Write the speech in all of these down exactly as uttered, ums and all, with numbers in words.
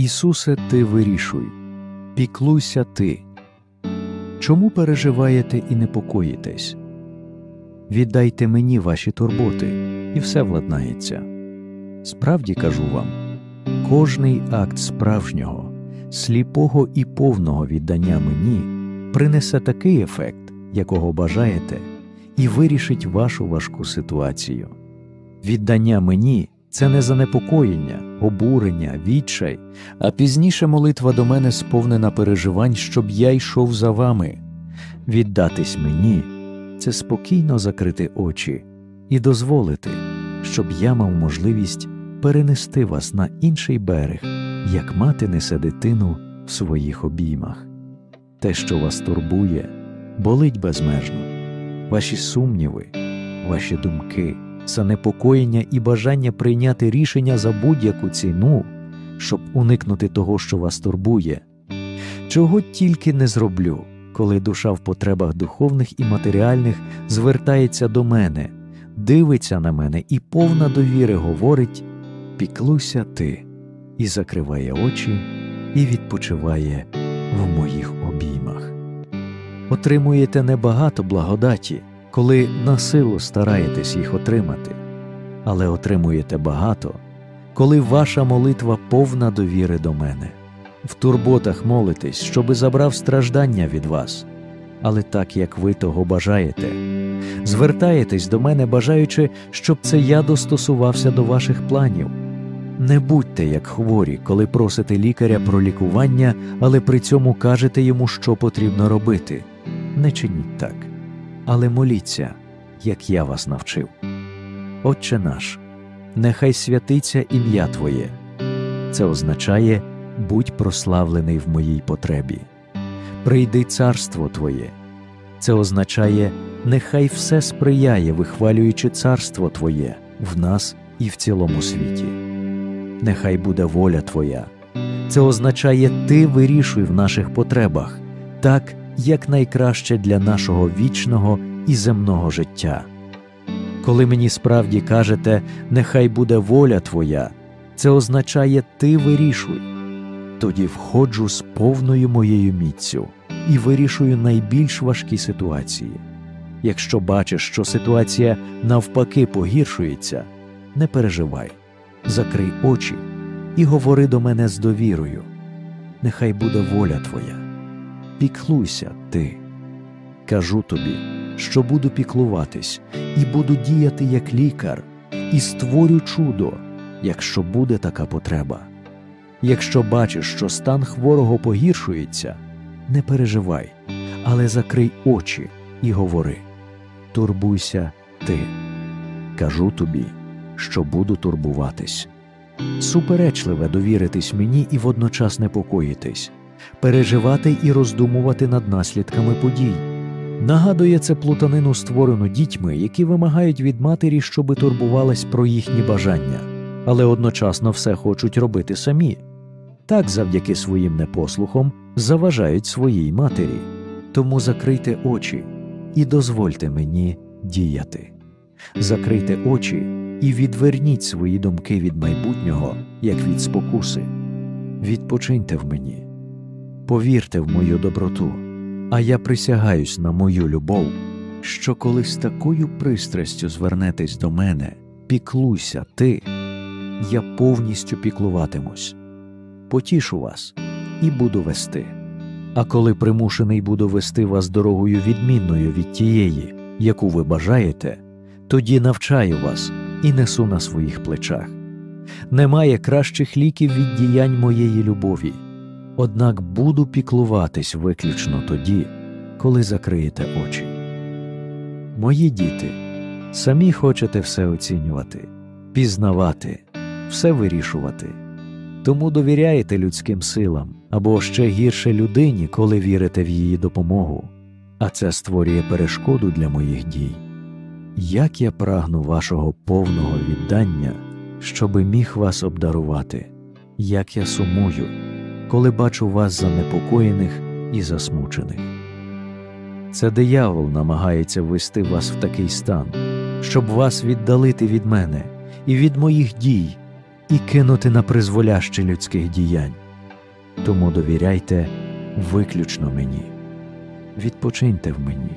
Ісусе, Ти вирішуй, піклуйся Ти. Чому переживаєте і непокоїтесь? Віддайте мені ваші турботи, і все владнається. Справді кажу вам, кожний акт справжнього, сліпого і повного віддання мені принесе такий ефект, якого бажаєте, і вирішить вашу важку ситуацію. Віддання мені – це не занепокоєння, обурення, відчай, а пізніше молитва до мене сповнена переживань, щоб я йшов за вами. Віддатись мені – це спокійно закрити очі і дозволити, щоб я мав можливість перенести вас на інший берег, як мати несе дитину в своїх обіймах. Те, що вас турбує, болить безмежно. Ваші сумніви, ваші думки, занепокоєння і бажання прийняти рішення за будь-яку ціну, щоб уникнути того, що вас турбує. Чого тільки не зроблю, коли душа в потребах духовних і матеріальних звертається до мене, дивиться на мене і повна довіри говорить «Піклуйся Ти» і закриває очі і відпочиває в моїх обіймах. Отримуєте небагато благодаті, коли насилу стараєтесь їх отримати, але отримуєте багато, коли ваша молитва повна довіри до мене. В турботах молитесь, щоби забрав страждання від вас, але так, як ви того бажаєте. Звертаєтесь до мене, бажаючи, щоб це я достосувався до ваших планів. Не будьте як хворі, коли просите лікаря про лікування, але при цьому кажете йому, що потрібно робити. Не чиніть так, але моліться, як я вас навчив. Отче наш, нехай святиться ім'я Твоє. Це означає «Будь прославлений в моїй потребі». Прийди царство Твоє. Це означає «Нехай все сприяє, вихвалюючи царство Твоє в нас і в цілому світі». Нехай буде воля Твоя. Це означає «Ти вирішуй в наших потребах» так, як найкраще для нашого вічного і земного життя. Коли мені справді кажете «Нехай буде воля Твоя», це означає «Ти вирішуй». Тоді входжу з повною моєю міццю і вирішую найбільш важкі ситуації. Якщо бачиш, що ситуація навпаки погіршується, не переживай, закрий очі і говори до мене з довірою. Нехай буде воля Твоя. Піклуйся Ти. Кажу тобі, що буду піклуватись і буду діяти як лікар, і створю чудо, якщо буде така потреба. Якщо бачиш, що стан хворого погіршується, не переживай, але закрий очі і говори. Турбуйся Ти. Кажу тобі, що буду турбуватись. Суперечливе довіритись мені і водночас непокоїтись, переживати і роздумувати над наслідками подій. Нагадує це плутанину, створену дітьми, які вимагають від матері, щоби турбувалась про їхні бажання, але одночасно все хочуть робити самі. Так, завдяки своїм непослухам, заважають своїй матері. Тому закрийте очі і дозвольте мені діяти. Закрийте очі і відверніть свої думки від майбутнього, як від спокуси. Відпочиньте в мені. Повірте в мою доброту, а я присягаюсь на мою любов, що коли з такою пристрастю звернетесь до мене, піклуйся Ти, я повністю піклуватимусь. Потішу вас і буду вести. А коли примушений буду вести вас дорогою відмінною від тієї, яку ви бажаєте, тоді навчаю вас і несу на своїх плечах. Немає кращих ліків від діянь моєї любові, однак буду піклуватись виключно тоді, коли закриєте очі. Мої діти, самі хочете все оцінювати, пізнавати, все вирішувати. Тому довіряєте людським силам, або ще гірше людині, коли вірите в її допомогу, а це створює перешкоду для моїх дій. Як я прагну вашого повного віддання, щоби міг вас обдарувати, як я сумую, коли бачу вас занепокоєних і засмучених. Це диявол намагається ввести вас в такий стан, щоб вас віддалити від мене і від моїх дій, і кинути на призволяще людських діянь. тому довіряйте виключно мені. Відпочиньте в мені.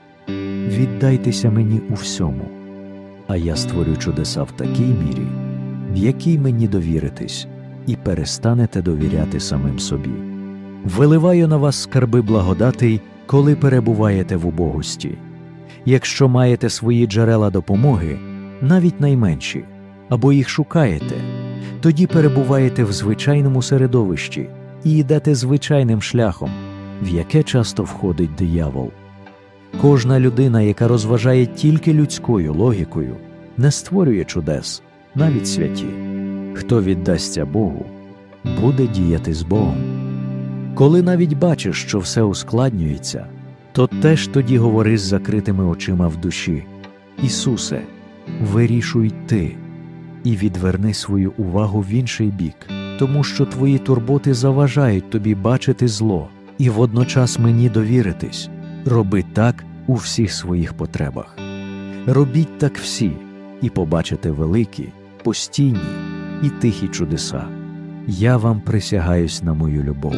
Віддайтеся мені у всьому, а я створю чудеса в такій мірі, в якій мені довіритесь, і перестанете довіряти самим собі. Виливаю на вас скарби благодатей, коли перебуваєте в убогості. Якщо маєте свої джерела допомоги, навіть найменші, або їх шукаєте, тоді перебуваєте в звичайному середовищі і йдете звичайним шляхом, в яке часто входить диявол. Кожна людина, яка розважає тільки людською логікою, не створює чудес, навіть святі. Хто віддасться Богу, буде діяти з Богом. Коли навіть бачиш, що все ускладнюється, то теж тоді говори з закритими очима в душі: «Ісусе, вирішуй Ти, і відверни свою увагу в інший бік, тому що Твої турботи заважають Тобі бачити зло і водночас мені довіритись. Роби так у всіх своїх потребах. Робіть так всі, і побачите великі, постійні і тихі чудеса. Я вам присягаюсь на мою любов.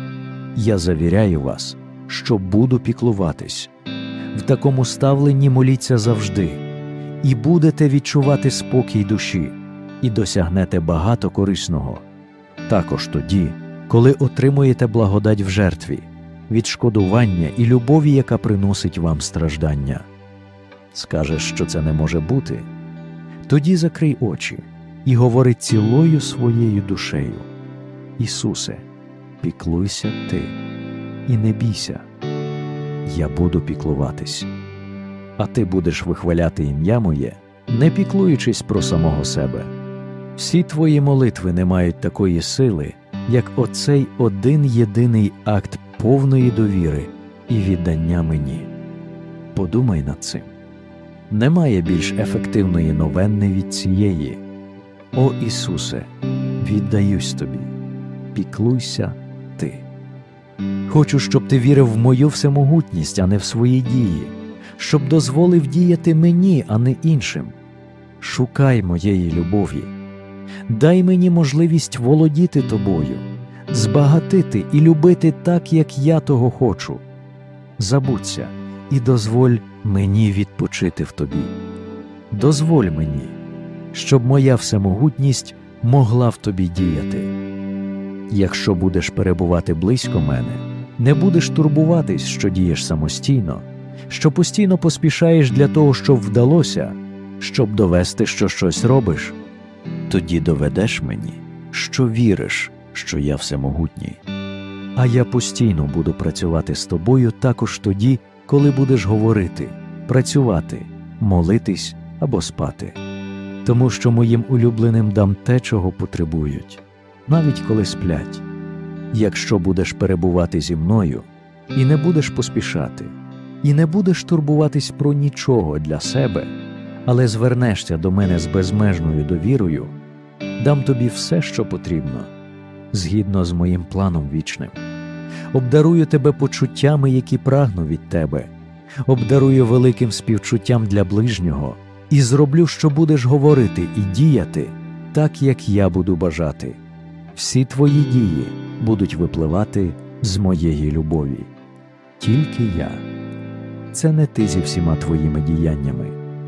Я завіряю вас, що буду піклуватись. В такому ставленні моліться завжди, і будете відчувати спокій душі, і досягнете багато корисного. Також тоді, коли отримуєте благодать в жертві, відшкодування і любові, яка приносить вам страждання. Скажеш, що це не може бути? Тоді закрий очі і говори цілою своєю душею: «Ісусе, піклуйся Ти, і не бійся. Я буду піклуватись». А ти будеш вихваляти ім'я моє, не піклуючись про самого себе. Всі твої молитви не мають такої сили, як оцей один єдиний акт повної довіри і віддання мені. Подумай над цим. Немає більш ефективної новенни від цієї: «О Ісусе, віддаюсь Тобі, піклуйся Ти». Хочу, щоб ти вірив в мою всемогутність, а не в свої дії, щоб дозволив діяти мені, а не іншим. Шукай моєї любові. Дай мені можливість володіти тобою, збагатити і любити так, як я того хочу. Забудься і дозволь мені відпочити в тобі. Дозволь мені, щоб моя всемогутність могла в тобі діяти. Якщо будеш перебувати близько мене, не будеш турбуватись, що дієш самостійно, що постійно поспішаєш для того, щоб вдалося, щоб довести, що щось робиш, тоді доведеш мені, що віриш, що я всемогутній. А я постійно буду працювати з тобою також тоді, коли будеш говорити, працювати, молитись або спати. Тому що моїм улюбленим дам те, чого потребують, навіть коли сплять. Якщо будеш перебувати зі мною і не будеш поспішати, і не будеш турбуватись про нічого для себе, але звернешся до мене з безмежною довірою, дам тобі все, що потрібно, згідно з моїм планом вічним. Обдарую тебе почуттями, які прагну від тебе, обдарую великим співчуттям для ближнього і зроблю, що будеш говорити і діяти так, як я буду бажати. Всі твої дії будуть випливати з моєї любові. Тільки я. Це не ти зі всіма твоїми діяннями.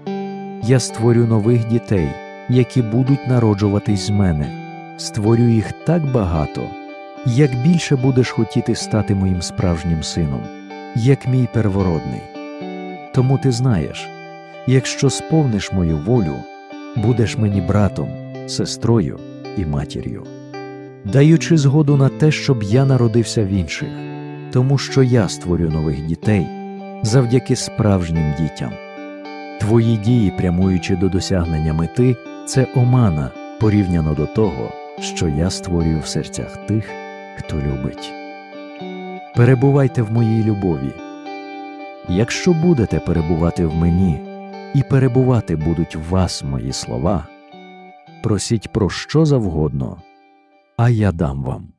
Я створю нових дітей, які будуть народжуватись з мене. Створю їх так багато, як більше будеш хотіти стати моїм справжнім сином, як мій первородний. Тому ти знаєш, якщо сповниш мою волю, будеш мені братом, сестрою і матір'ю, даючи згоду на те, щоб я народився в інших, тому що я створю нових дітей завдяки справжнім дітям. Твої дії, прямуючи до досягнення мети, це омана порівняно до того, що я створюю в серцях тих, хто любить. Перебувайте в моїй любові. Якщо будете перебувати в мені, і перебувати будуть в вас мої слова, просіть про що завгодно, а я дам вам.